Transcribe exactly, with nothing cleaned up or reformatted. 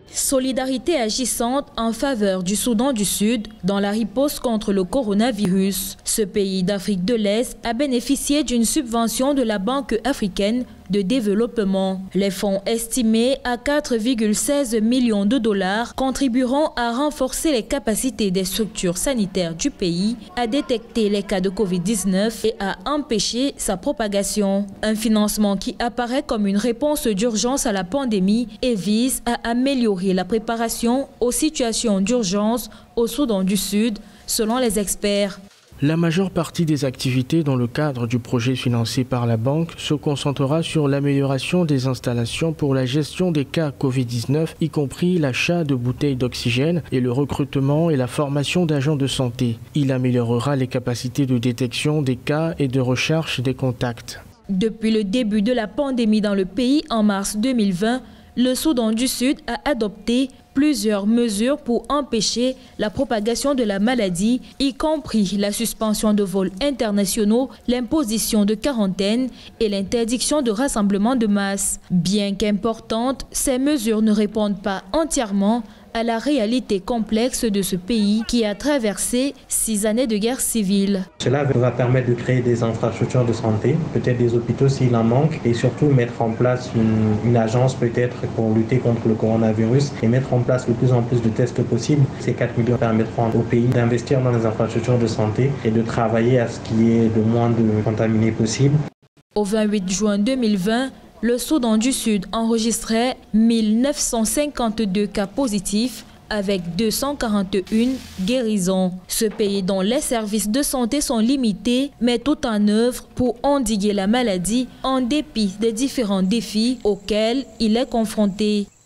Solidarité agissante en faveur du Soudan du Sud dans la riposte contre le coronavirus. Ce pays d'Afrique de l'Est a bénéficié d'une subvention de la Banque africaine de développement. Les fonds estimés à quatre virgule seize millions de dollars contribueront à renforcer les capacités des structures sanitaires du pays, à détecter les cas de Covid dix-neuf et à empêcher sa propagation. Un financement qui apparaît comme une réponse d'urgence à la pandémie et vise à améliorer la préparation aux situations d'urgence au Soudan du Sud, selon les experts. La majeure partie des activités dans le cadre du projet financé par la banque se concentrera sur l'amélioration des installations pour la gestion des cas Covid dix-neuf, y compris l'achat de bouteilles d'oxygène et le recrutement et la formation d'agents de santé. Il améliorera les capacités de détection des cas et de recherche des contacts. Depuis le début de la pandémie dans le pays en mars deux mille vingt, le Soudan du Sud a adopté plusieurs mesures pour empêcher la propagation de la maladie, y compris la suspension de vols internationaux, l'imposition de quarantaine et l'interdiction de rassemblement de masse. Bien qu'importantes, ces mesures ne répondent pas entièrement à la réalité complexe de ce pays qui a traversé six années de guerre civile. Cela va permettre de créer des infrastructures de santé, peut-être des hôpitaux s'il en manque, et surtout mettre en place une, une agence peut-être pour lutter contre le coronavirus et mettre en place de plus en plus de tests possibles. Ces quatre millions permettront au pays d'investir dans les infrastructures de santé et de travailler à ce qu'il y ait le moins de contaminés possible. Au vingt-huit juin deux mille vingt, le Soudan du Sud enregistrait mille neuf cent cinquante-deux cas positifs avec deux cent quarante et une guérisons. Ce pays dont les services de santé sont limités met tout en œuvre pour endiguer la maladie en dépit des différents défis auxquels il est confronté.